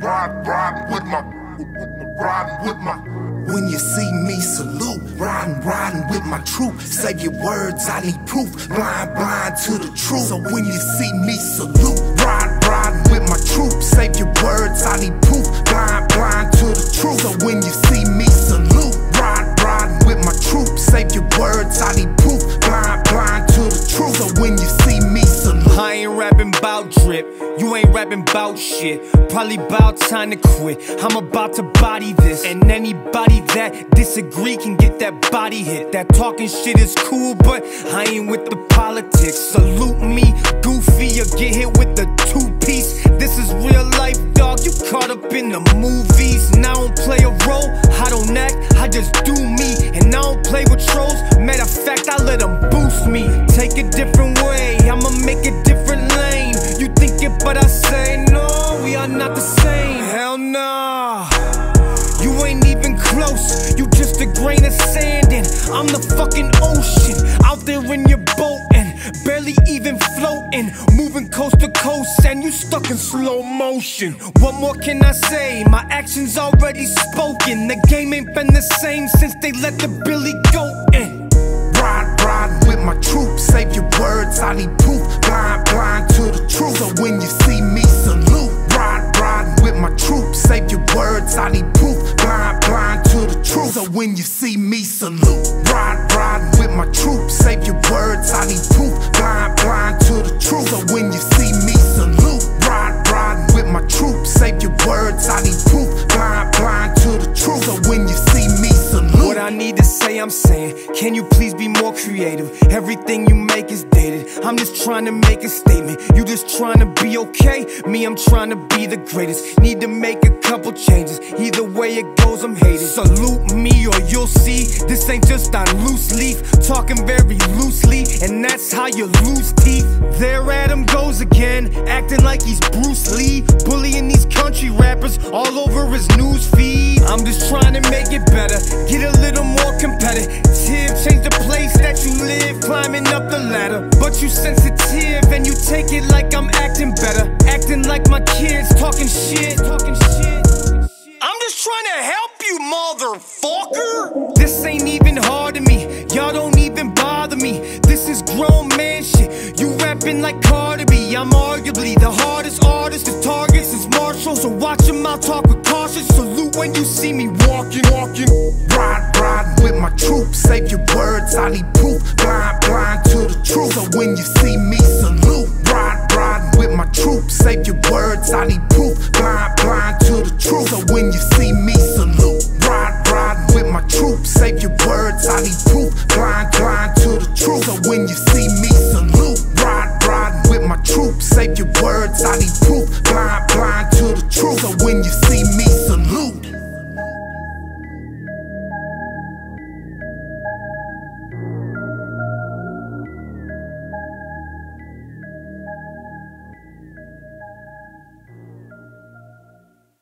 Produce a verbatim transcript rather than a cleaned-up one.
Ride, riding with my, riding with my. When you see me, salute. Riding, riding with my troop. Save your words, I need proof. Blind, blind to the truth. So when you see me, salute. Riding, riding with my troop. Save your words, I need proof. Blind, blind to the truth. So when you see me, salute. Riding, riding with my troop. Save your words, I need proof. Blind, blind to the truth. So when you see me, salute. I ain't rapping bout drip, you ain't rapping bout shit. Probably bout time to quit. I'm about to body this, and anybody that disagree can get that body hit. That talking shit is cool, but I ain't with the politics. Salute me, goofy, or get hit with the two-piece. This is real life, dog, you caught up in the movies. And I don't play a role, I don't act, I just do me. And I don't play with trolls, matter of fact, I let them boost me. Take a different way, I'ma make a different lane. You think it, but I say no, we are not the same. Hell nah, you ain't even close, you just a grain of sand. And I'm the fucking ocean, out there in your boat and barely even floating, moving coast to coast and you stuck in slow motion. What more can I say? My actions already spoken. The game ain't been the same since they let the Billy Goat in. Ride, riding with my troop. Save your words, I need proof. Blind, blind to the truth. So when you see me, salute. Ride, riding with my troop. Save your words, I need proof. Blind, blind to the truth. So when you see me, salute. Ride, riding with my troop. Save your words, I need proof. Blind, blind to the truth. So when you see me, salute. Ride, riding with my troop. Save your words, I need proof. Blind, blind to the truth. So when you see me, salute. What I need to say, I'm saying. Can you please be more creative? Everything you make is dated. I'm just trying to make a statement. You just trying to be okay? Me, I'm trying to be the greatest. Need to make a couple changes. Either way it goes, I'm hated. Salute me or you'll see. This ain't just on loose leaf. Talking very loosely, and that's how you lose teeth. There Adam goes again, acting like he's Bruce Lee. Bullying these country rappers all over his news feed. I'm just trying to make it better, get a little more competitive. Change the place that you live, climbing up the ladder. But you sensitive and you take it like I'm acting better. Acting like my kids, talking shit, talking shit. I'm just trying to help you, motherfucker. This ain't even hard to me, y'all don't even bother me. This is grown man shit, you rapping like Carter B. I'm arguably the hardest artist, the targets is Marshall. So watch your mouth, talk with caution. Salute when you see me walking, walking. Ride, riding with my troop. Save your words, I need proof. Blind, blind to the truth. So when you see me, salute. Ride, riding with my troop. Save your words, I need proof. Blind, blind to the truth. So when you see me, salute. Ride, riding with my troop. Save your words, I need proof. Blind, blind to the truth. So when you see me,